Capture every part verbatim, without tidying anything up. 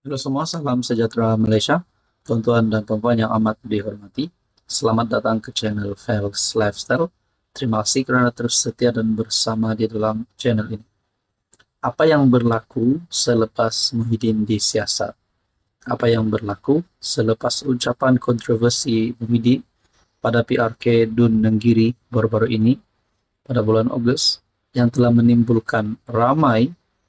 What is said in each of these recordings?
Halo semua, salam sejahtera Malaysia. Tuan-tuan dan puan yang amat dihormati, selamat datang ke channel Fels Lifestyle. Terima kasih kerana terus setia dan bersama di dalam channel ini. Apa yang berlaku selepas Muhyiddin disiasat? Apa yang berlaku selepas ucapan kontroversi Muhyiddin pada P R K Dun Nenggiri baru-baru ini pada bulan Ogos yang telah menimbulkan ramai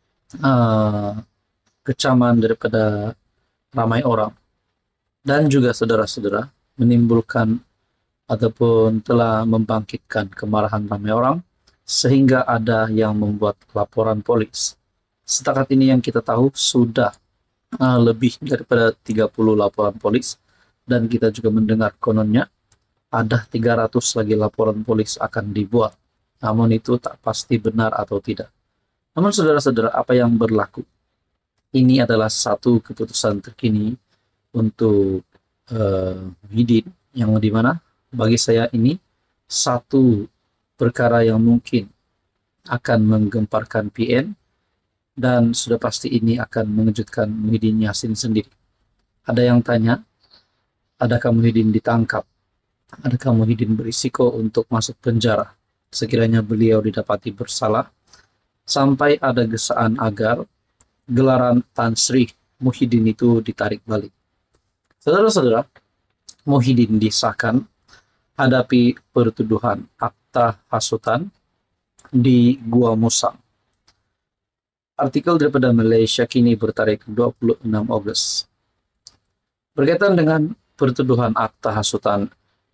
uh, kecaman daripada ramai orang dan juga saudara-saudara, menimbulkan ataupun telah membangkitkan kemarahan ramai orang sehingga ada yang membuat laporan polis. Setakat ini yang kita tahu sudah uh, lebih daripada tiga puluh laporan polis, dan kita juga mendengar kononnya ada tiga ratus lagi laporan polis akan dibuat. Namun itu tak pasti benar atau tidak. Namun saudara-saudara, apa yang berlaku? Ini adalah satu keputusan terkini untuk uh, Muhyiddin, yang dimana bagi saya ini satu perkara yang mungkin akan menggemparkan P N, dan sudah pasti ini akan mengejutkan Muhyiddin Yassin sendiri. Ada yang tanya, adakah Muhyiddin ditangkap? Adakah Muhyiddin berisiko untuk masuk penjara sekiranya beliau didapati bersalah? Sampai ada gesaan agar gelaran Tan Sri Muhyiddin itu ditarik balik. Saudara-saudara, Muhyiddin disahkan hadapi pertuduhan akta hasutan di Gua Musang. Artikel daripada Malaysia Kini bertarik dua puluh enam Ogos. Berkaitan dengan pertuduhan akta hasutan,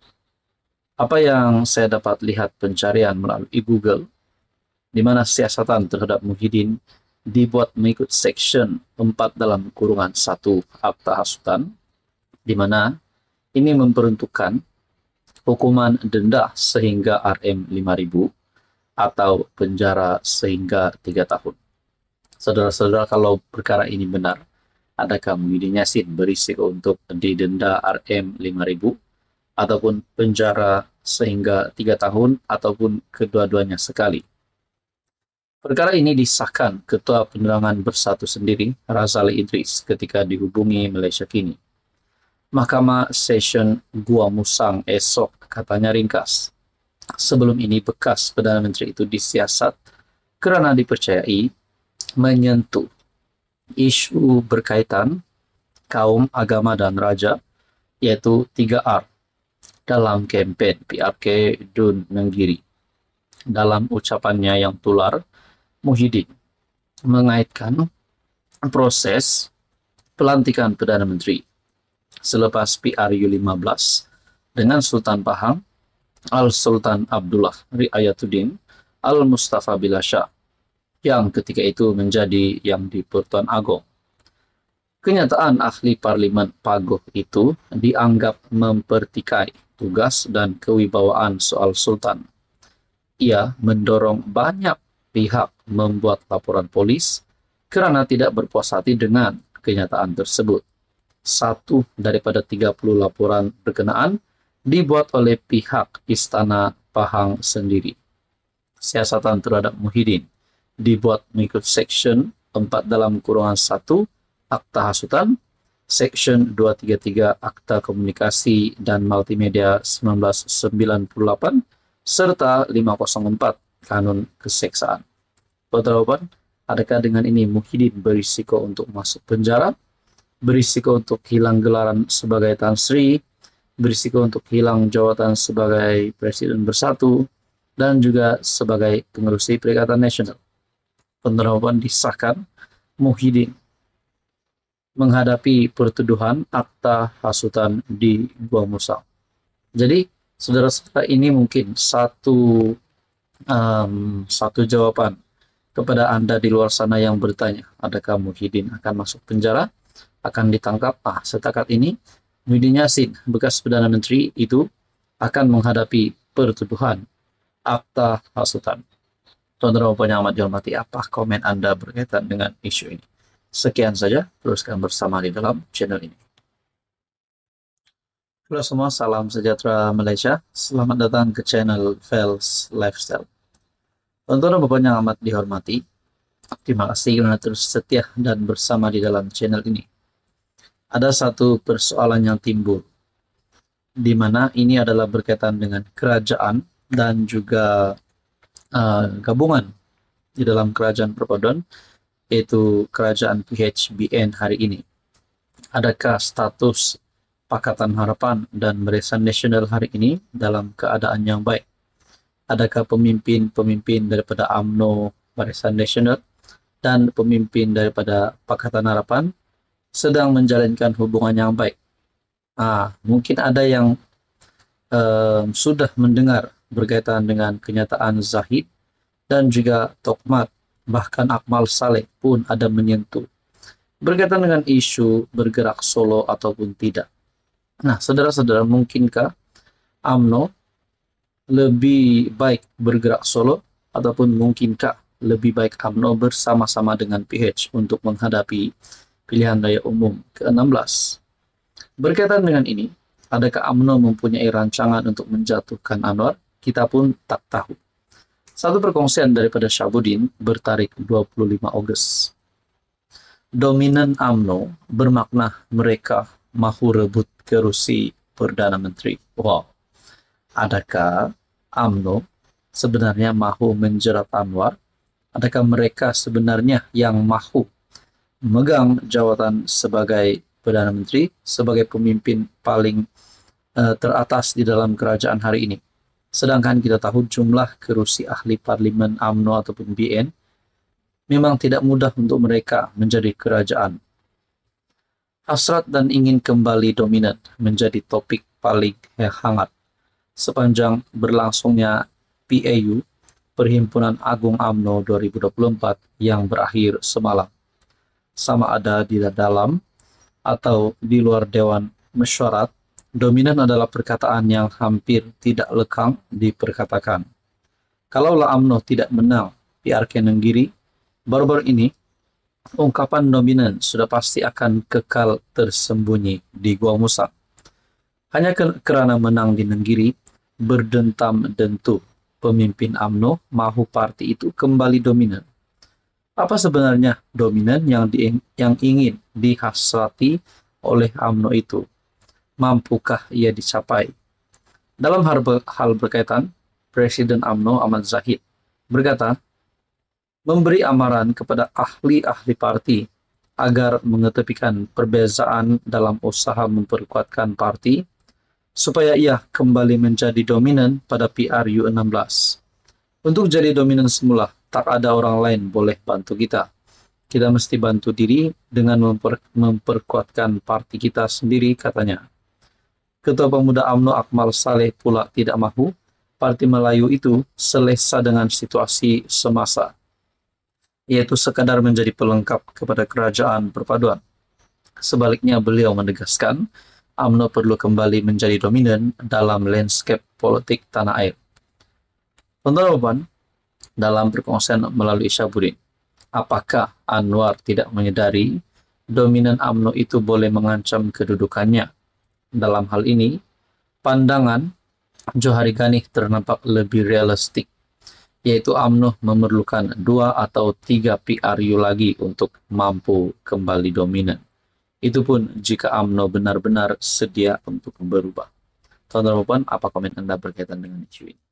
apa yang saya dapat lihat pencarian melalui Google, di mana siasatan terhadap Muhyiddin dibuat mengikut Section empat dalam kurungan satu Akta Hasutan, di mana ini memperuntukkan hukuman denda sehingga R M lima ribu atau penjara sehingga tiga tahun. Saudara-saudara, kalau perkara ini benar, adakah Muhyiddin Yassin berisiko untuk didenda R M lima ribu ataupun penjara sehingga tiga tahun ataupun kedua-duanya sekali? Perkara ini disahkan Ketua Penerangan Bersatu sendiri, Razali Idris, ketika dihubungi Malaysia Kini. Mahkamah Session Gua Musang esok, katanya ringkas. Sebelum ini bekas Perdana Menteri itu disiasat kerana dipercayai menyentuh isu berkaitan kaum, agama dan raja, iaitu tiga R, dalam kempen P R K Dun Nenggiri. Dalam ucapannya yang tular, Muhyiddin mengaitkan proses pelantikan Perdana Menteri selepas P R U lima belas dengan Sultan Pahang Al-Sultan Abdullah Riayatuddin Al-Mustafa Billah Shah, yang ketika itu menjadi Yang di-Pertuan Agong. Kenyataan ahli Parlimen Pagoh itu dianggap mempertikai tugas dan kewibawaan soal Sultan. Ia mendorong banyak pihak membuat laporan polis kerana tidak berpuas hati dengan kenyataan tersebut. Satu daripada tiga puluh laporan berkenaan dibuat oleh pihak Istana Pahang sendiri. Siasatan terhadap Muhyiddin dibuat mengikut Section empat dalam kurungan satu Akta Hasutan, Section dua tiga tiga Akta Komunikasi dan Multimedia seribu sembilan ratus sembilan puluh delapan, serta lima kosong empat Kanun Keseksaan. Pertanyaan, adakah dengan ini Muhyiddin berisiko untuk masuk penjara, berisiko untuk hilang gelaran sebagai Tan Sri, berisiko untuk hilang jawatan sebagai Presiden Bersatu, dan juga sebagai pengerusi Perikatan Nasional? Penerapan disahkan Muhyiddin menghadapi pertuduhan akta hasutan di Gua Musang. Jadi, saudara-saudara, ini mungkin satu um, satu jawaban kepada Anda di luar sana yang bertanya, adakah Muhyiddin akan masuk penjara, akan ditangkap? Ah, setakat ini, Muhyiddin Yassin, bekas Perdana Menteri itu, akan menghadapi pertuduhan akta hasutan. Tuan-tuan dan puan yang amat dihormati, apa komen Anda berkaitan dengan isu ini? Sekian saja, teruskan bersama di dalam channel ini. Halo semua, salam sejahtera Malaysia. Selamat datang ke channel Fels Lifestyle. Tuan-tuan dan puan yang amat dihormati, terima kasih kerana terus setia dan bersama di dalam channel ini. ada satu persoalan yang timbul, di mana ini adalah berkaitan dengan kerajaan dan juga uh, gabungan di dalam kerajaan perpaduan, yaitu kerajaan P H B N hari ini. Adakah status Pakatan Harapan dan Barisan Nasional hari ini dalam keadaan yang baik? Adakah pemimpin-pemimpin daripada U M N O, Barisan Nasional, dan pemimpin daripada Pakatan Harapan sedang menjalankan hubungan yang baik? Ah, mungkin ada yang um, sudah mendengar berkaitan dengan kenyataan Zahid dan juga Tokmat, bahkan Akmal Saleh pun ada menyentuh berkaitan dengan isu bergerak solo ataupun tidak. Nah, saudara-saudara, mungkinkah U M N O lebih baik bergerak solo ataupun mungkinkah lebih baik U M N O bersama-sama dengan P H untuk menghadapi pilihan raya umum ke enam belas? Berkaitan dengan ini, adakah U M N O mempunyai rancangan untuk menjatuhkan Anwar? Kita pun tak tahu. Satu perkongsian daripada Syahbudin bertarik dua puluh lima Ogos. Dominan U M N O bermakna mereka mahu rebut kerusi Perdana Menteri. Wow. Adakah U M N O sebenarnya mahu menjerat Anwar? Adakah mereka sebenarnya yang mahu memegang jawatan sebagai Perdana Menteri, sebagai pemimpin paling uh, teratas di dalam kerajaan hari ini? Sedangkan kita tahu jumlah kerusi ahli parlimen U M N O ataupun B N memang tidak mudah untuk mereka menjadi kerajaan. Hasrat dan ingin kembali dominan menjadi topik paling hangat sepanjang berlangsungnya P A U, Perhimpunan Agung U M N O dua ribu dua puluh empat, yang berakhir semalam. Sama ada di dalam atau di luar Dewan Mesyuarat, dominan adalah perkataan yang hampir tidak lekang diperkatakan. Kalaulah U M N O tidak menang P R K Nenggiri, baru-baru ini ungkapan dominan sudah pasti akan kekal tersembunyi di Gua Musang. Hanya kerana menang di Nenggiri, berdentam-dentu pemimpin U M N O mahu parti itu kembali dominan. Apa sebenarnya dominan yang, di, yang ingin dihasrati oleh U M N O itu? Mampukah ia dicapai? Dalam hal, hal berkaitan, Presiden U M N O Ahmad Zahid berkata, memberi amaran kepada ahli-ahli parti agar mengetepikan perbezaan dalam usaha memperkuatkan parti supaya ia kembali menjadi dominan pada P R U enam belas. Untuk jadi dominan semula, tak ada orang lain boleh bantu kita. Kita mesti bantu diri dengan memper, memperkuatkan parti kita sendiri, katanya. Ketua Pemuda U M N O Akmal Saleh pula tidak mahu Parti Melayu itu selesa dengan situasi semasa, yaitu sekadar menjadi pelengkap kepada kerajaan perpaduan. Sebaliknya, beliau menegaskan U M N O perlu kembali menjadi dominan dalam landscape politik tanah air. Teman-teman, dalam perkongsian melalui Syahbudin, apakah Anwar tidak menyadari dominan U M N O itu boleh mengancam kedudukannya? Dalam hal ini, pandangan Johari Ganih ternampak lebih realistik, yaitu U M N O memerlukan dua atau tiga P R U lagi untuk mampu kembali dominan. Itu pun jika U M N O benar-benar sedia untuk berubah. Tuan-tuan, apa komen Anda berkaitan dengan isu ini?